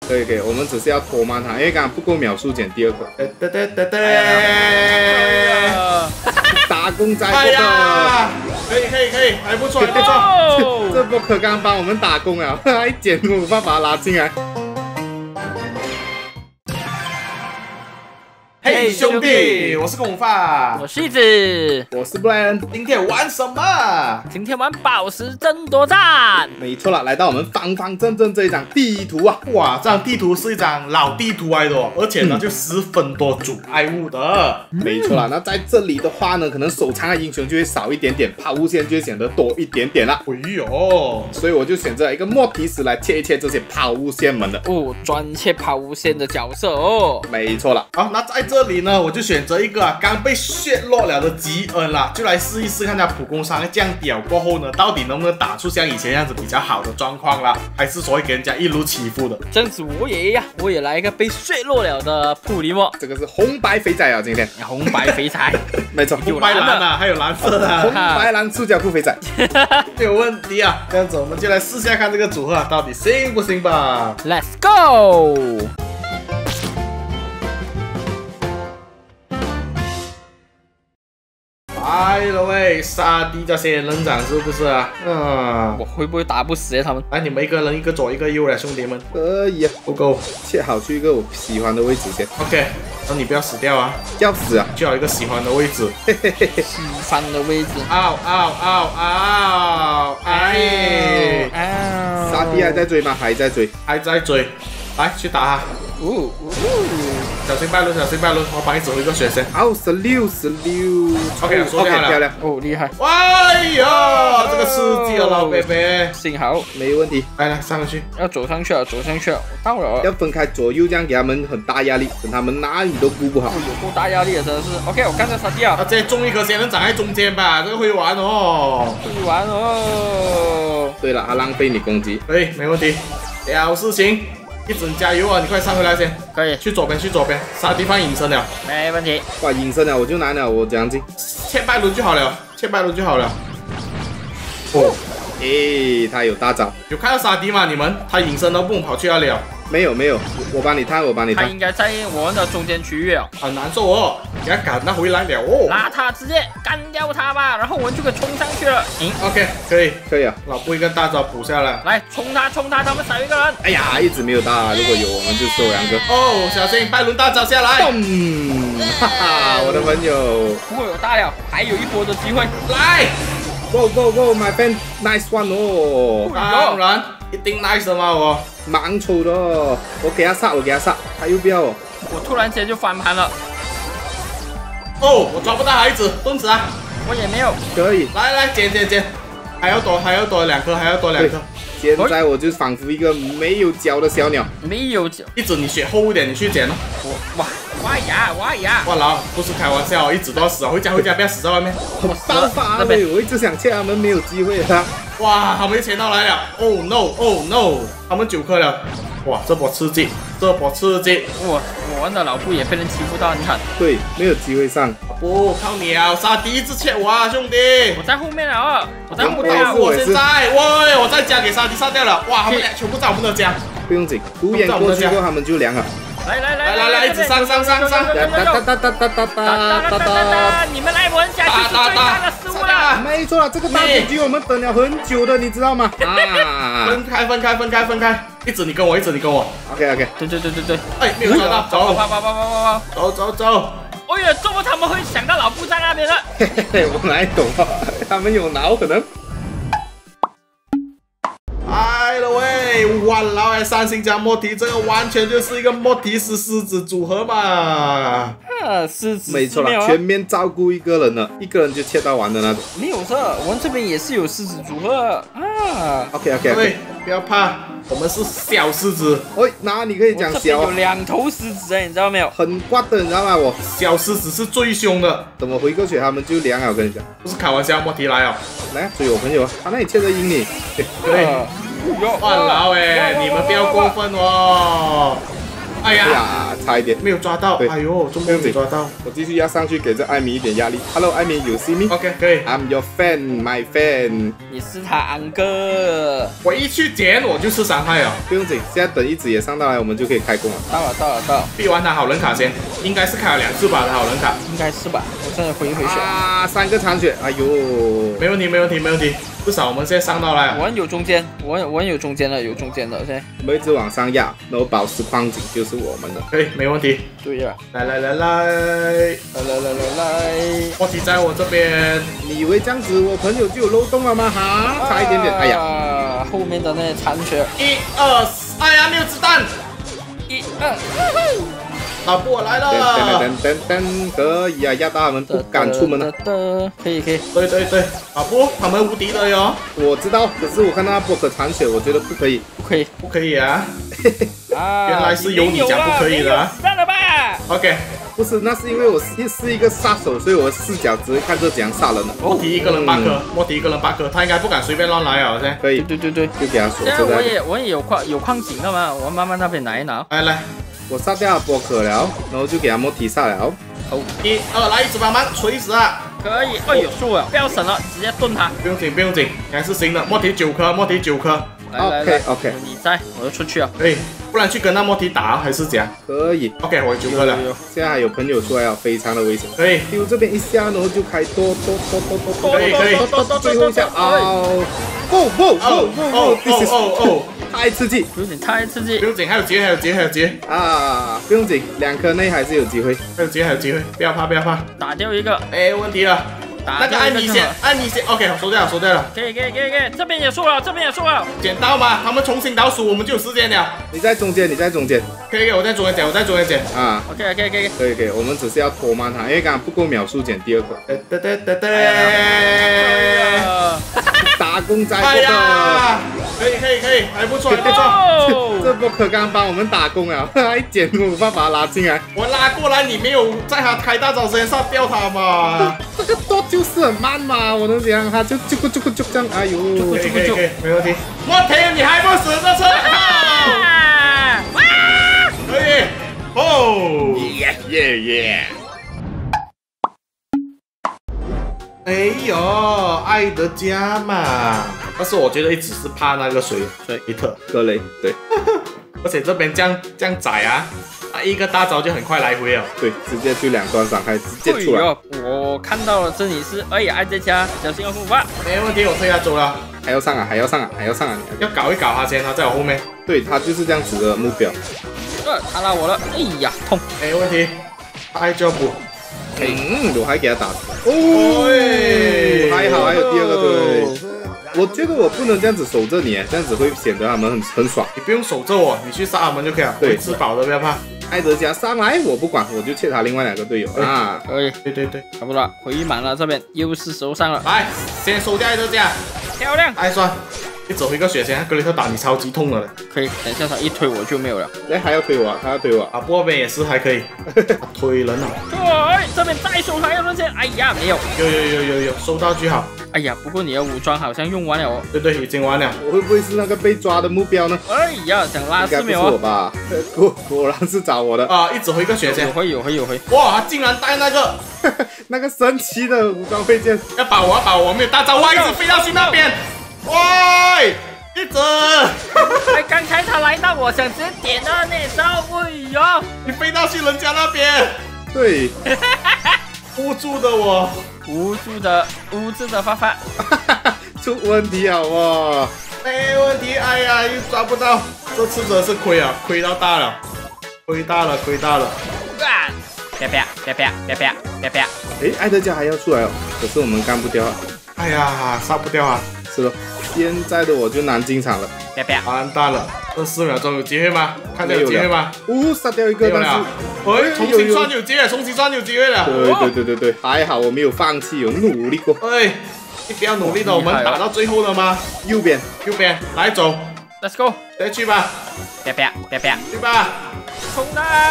可以，我们只是要拖慢它，因为刚刚不够秒数捡第二个。打工仔， 哎呀，可以，还不错，还不错。 这波可刚帮我们打工了，一捡我有办法拉进来。 嘿，兄弟，我是公饭， 我是一子， 我是 Brian。 今天玩什么？ 今天玩宝石争夺战。 没错了，来到我们方方正正这一张地图啊！ 哇，这张地图是一张老地图来的哦，而且呢就十分多阻碍物的。 没错啦，那在这里的话呢，可能手残的英雄就会少一点点，抛物线就会显得多一点点啦。 哎呦， 所以我就选择一个莫提斯来切一切这些抛物线们的。 哦，专切抛物线的角色哦。 没错了。 好，那在这里呢，我就选择一个刚被削弱了的吉恩啦，就来试一试看他普攻伤降屌过后呢，到底能不能打出像以前样子比较好的状况啦，还是说会给人家一路欺负的。 这样子我也一样，我也来一个被削弱了的普利莫。 这个是红白肥仔啊，今天红白肥仔， 没错， 红白蓝啊，还有蓝色的、 红白蓝塑胶裤肥仔， 没有问题啊。这样子我们就来试下看这个组合到底行不行吧。 Let's go。 来了喂，杀敌这些人长是不是啊？ 我会不会打不死他们？ 来，你们一个人一个左一个右了，兄弟们。 可以啊， 不够， 切好去一个我喜欢的位置先。 OK， 那你不要死掉啊！ 要死啊！ 就要一个喜欢的位置。 喜欢的位置。 嗷！哎！ 沙迪还在追吗？还在追， 还在追。来，去打他！小心败露，我帮你指挥一个血先。 哦，16。 OK， 漂亮。 哦，厉害！ 哎呀，这个刺激了，老贝贝。 幸好没问题。 来，上去。 要走上去了，我到了。 要分开左右，这样给他们很大压力，等他们哪里都顾不好。 有够大压力的，真的是。OK， 我看着沙地啊。 这种一颗仙人掌在中间吧，这个会玩哦。 会玩哦。 对了，他浪费你攻击。 可以，没问题。小事情。一直加油啊！你快上回来先。 可以， 去左边，杀敌方隐身了。 没问题。 哇，隐身了我就难了，我怎样进？ 切败轮就好了。 哦，诶，他有大招。 有看到杀敌吗？你们？他隐身都不能跑去那里了。 没有，我帮你探。 他应该在我们的中间区域哦。 很难受哦，给他赶他回来了哦。 拉他，直接干掉他吧，然后我们就可以冲上去了。 OK， 可以啊。老布一个大招补下来。 来，冲他，他们少一个人。 哎呀，一直没有大，如果有我们就收2个。 哦，小心，拜伦大招下来。 哈哈，我的朋友。 不会有大了，还有一波的机会。 来 ，Go my friend，nice one 哦。 当然，一定 nice 的嘛我。 蛮丑的，我给他杀，他又不要哦。 我突然间就翻盘了。 哦，我抓不到孩子，蹲死啊！ 我也没有。 可以。 来，捡，还要多2颗， 现在我就仿佛一个没有脚的小鸟。 没有脚。 一直你血厚一点，你去捡哦。 挖牙！ 哇老，不是开玩笑，一直都要死啊！回家，不要死在外面。 爆发了，我一直想切他们，没有机会了。 哇，他们钱到来了 ！Oh no！ 他们9颗了。哇，这波刺激！ 我们的老布也被人欺负到很惨。 对，没有机会上。 不靠你啊！杀敌一直切我啊，兄弟！ 我在后面了，我在后面啊！我现在，喂，我在家给杀敌杀掉了。哇，他们俩全部在我们的家。 不用紧，独眼过去过他们就凉了。 来，一直上！ 你们来玩下去是最大的失误了。 没错了，这个大结局我们等了很久的，你知道吗？ 分开！一直你跟我。 OK。 对。哎，没有抓到，走。 哎呀，怎么他们会想到老布在那边了？ 嘿，我哪懂啊？他们有脑可能。 来了喂，哇老哎，3星加莫提，这个完全就是一个莫提斯狮子组合嘛。 狮子没错啦，全面照顾一个人了，一个人就切到完的那种。 没有错，我们这边也是有狮子组合啊。 OK， 不要怕，我们是小狮子。 喂，那你可以讲小。 有2头狮子，你知道没有？ 很刮的，你知道吗？我小狮子是最凶的。 怎么回过去他们就凉了？我跟你讲， 不是开玩笑，莫提来哦。 来追我朋友啊，他那里切着赢你。 对。哇老哎，你们不要过分哦。 哎呀， 差一点没有抓到。哎呦，中间没抓到。 我继续压上去，给这艾米一点压力。Hello， 艾米，you see me？ OK， 可以。 I'm your fan, my fan。 你是他安哥。 我一去捡我就吃伤害了。 不用紧，现在等一只也上到来，我们就可以开工了。 到了。 闭完他好人卡先，应该是开了2次吧，他好人卡。 应该是吧？我真的回血。 啊，3个残血，哎呦， 没问题。至少我们现在上到来。 我有中间，我有中间了，现在。 我们一直往上压，然后宝石矿井就是我们的。 可以，没问题。 对呀。 来，莫提在我这边。 你以为这样子我朋友就有漏洞了吗？哈，差一点点，哎呀， 后面的那些残血。 1、2，哎呀，没有子弹。 1、2， 老布我来了。 噔，可以啊，压到他们不敢出门了。 可以。 对，老布他们无敌的哟。 我知道，可是我看到那波可残血，我觉得不可以。 不可以啊！原来是由你讲不可以的。 算了吧。 OK， 不是，那是因为我是一个杀手，所以我视角只会看这怎样杀人的。 莫提一个人8颗，莫提一个人8颗，他应该不敢随便乱来啊！现在可以， 对， 就给他锁现在着。 我也有矿井了嘛，我慢慢那边拿一拿。 来， 我杀掉波可了，然后就给他莫提杀了。 好，1、2，来一只慢慢锤死啊！ 可以，哎呦，输了，不要省了，直接炖他。 不用紧，还是行的。莫提9颗， 来 OK， 你在，我就出去了。 可以，不然去跟那莫提打还是怎样？ 可以。 OK， 我有9颗了。 现在还有朋友出来了，非常的危险。 可以， 丢这边一下，然后就开多， 可以， 最后一下，哦，太刺激， 有点太刺激。 不用紧，还有劫啊！不用紧，2颗内还是有机会， 还有机会，不要怕。 打掉一个， 没问题了。那个按你先 ，OK， 收掉了。 可以，这边也输了， 捡到吗？他们重新倒数，我们就有时间了。 你在中间， 可以，我在中间捡。 啊 ，OK， 可以，我们只是要拖慢他，因为刚刚不够秒数捡第2个。打工仔， 哎呀，可以，还不错。 这波可刚帮我们打工了，一捡我爸把他拉进来。 我拉过来，你没有在他开大招之前杀掉他嘛？ 这个多就是很慢嘛，我能讲他就这样，哎呦， 可以，没问题。莫提，你还不死这次？可以，哦， 耶！ 哎呦，爱德加嘛！但是我觉得一直是怕那个谁伊特格雷，对， 而且这边这样窄啊，一个大招就很快来回了。 对，直接就2段伤害直接出来。 我看到了，这里是爱德加，小心护法。 没问题，我推他走了。 还要上啊！ 要搞一搞他先，他在我后面。 对，他就是这样子的目标。 他拉我了，哎呀，痛！ 没问题，爱就补。 我还给他打哦，还好还有第2个队。我觉得我不能这样子守着你，这样子会显得他们很爽。 你不用守着我，你去杀他们就可以了。对，吃饱的不要怕。 艾德加上来我不管，我就切他另外2个队友啊。 可以， 对， 差不多了，回满了，这边又是手上了。 来，先收掉艾德加， 漂亮。 哎，算，你走一个血线，格雷特打你超级痛了。 可以，等一下他一推我就没有了。 哎，还要推我，他要推我啊！波边也是还可以，推人了。 对，这边再收还有人先，哎呀，没有。 有，收到就好。 哎呀，不过你的武装好像用完了哦。 对，已经完了。 我会不会是那个被抓的目标呢？ 哎呀，想拉是没有？ 应该不是我吧？果然是找我的啊！一直回一个血线。 有回。 哇，他竟然带那个那个神奇的武装配件。 要把我没有大招，我一直飞到去那边。喂！一直， 刚才他来到，我想直接点他那招，哎呀， 你飞到去人家那边， 对， 无助的我， 无助的发发， 出问题了哦， 没问题，哎呀，又抓不到，这次真是亏啊，亏到大了，亏大了，啪， 哎，艾德加还要出来哦，可是我们干不掉啊， 哎呀，杀不掉啊， 是了。现在的我就难进场了， 完蛋了，这4秒钟有机会吗？看见有机会吗？ 杀掉一个，但是， 重新算有机会了。 对，还好我没有放弃，有努力过。 哎，你不要努力的，我们打到最后了吗？ 右边， 来走 ，Let's go， 再去吧，去吧， 冲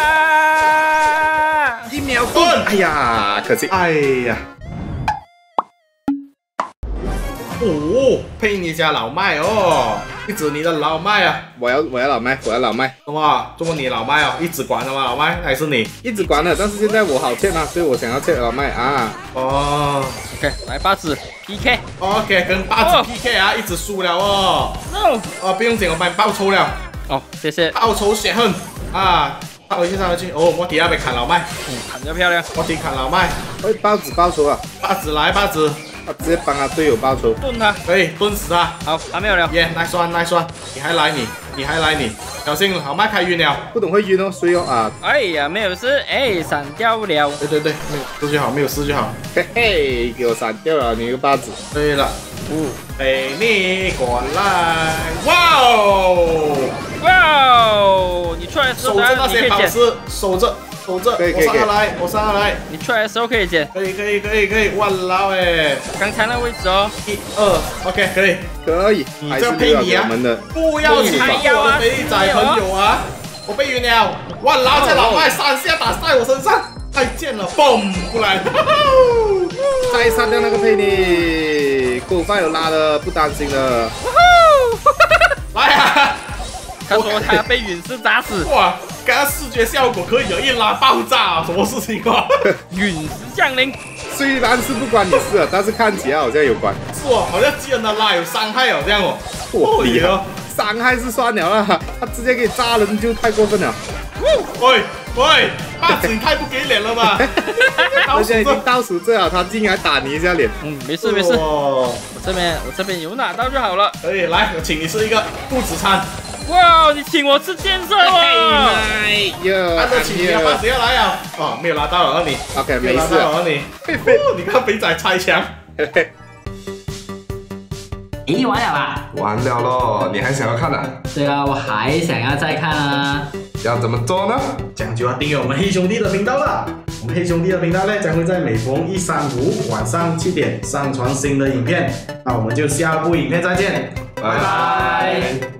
啊 ！1秒盾，哎呀，可惜， 哎呀。 哦，配你家老麦哦，一指你的老麦啊！ 我要老麦，我要老麦。 什么？这么你老麦哦，一直管的吗？老麦还是你？ 一直管了，但是现在我好欠啊，所以我想要欠老麦啊。 哦 OK， 来八子 PK。 OK， 跟八子 PK 啊，一直输了哦。 No。 哦，不用紧，我帮你报仇了。 哦，谢谢。 报仇雪恨啊！上回去，上回去。哦，我底下被砍老麦。 砍得漂亮。 我底砍老麦。 喂，包子报仇啊！ 八子来，八子。 他直接帮他队友报仇， 盾他， 可以盾死他。 好，还没有了。 耶，nice one，nice one，你还来你还来你，小心老麦开晕了。 不懂会晕哦，所以哦啊。 哎呀，没有事，哎，闪掉了。 对，没有事就好，没有事就好。 嘿嘿，给我闪掉了你个八子。 对了，陪你过来。哇哦， 哇哦，你出来的时候守着那些宝石，守着。 可以， 我上来， 你出来的时候可以捡， 可以，哇老哎， 刚才那位置哦 ，1、2 ，OK， 可以， 你这配你啊，不要欺负我的肥仔朋友啊，我被晕了，哇老这老麦3下打在我身上，太贱了，嘣过来， 再杀掉那个佩妮，狗饭有拉的，不担心的， 来啊！ 他说他被陨石砸死， 哇！刚刚视觉效果可以有一拉爆炸，什么事情啊？ 陨石降临， 虽然是不关你事啊，但是看起来好像有关。 是哦，好像基恩的拉有伤害哦，这样哦。 厉害，伤害是算了啦，他直接给炸人就太过分了。 喂，八子你太不给脸了吧？ 人家已经倒数这了，他竟然打你一下脸。 没事，我这边有拿到就好了。 可以，来，我请你吃一个不止餐。 哇，你请我吃建设哦！ 按得起你啊，八子要来啊！哦，没有拿到了你。 OK， 没事了你。你看肥仔拆墙。 咦，完了吧？ 完了咯，你还想要看啊？ 对啊，我还想要再看啊。 要怎么做呢？ 这样就要订阅我们黑兄弟的频道了。我们黑兄弟的频道呢，将会在每逢1、3、5晚上7点上传新的影片。那我们就下部影片再见，拜拜。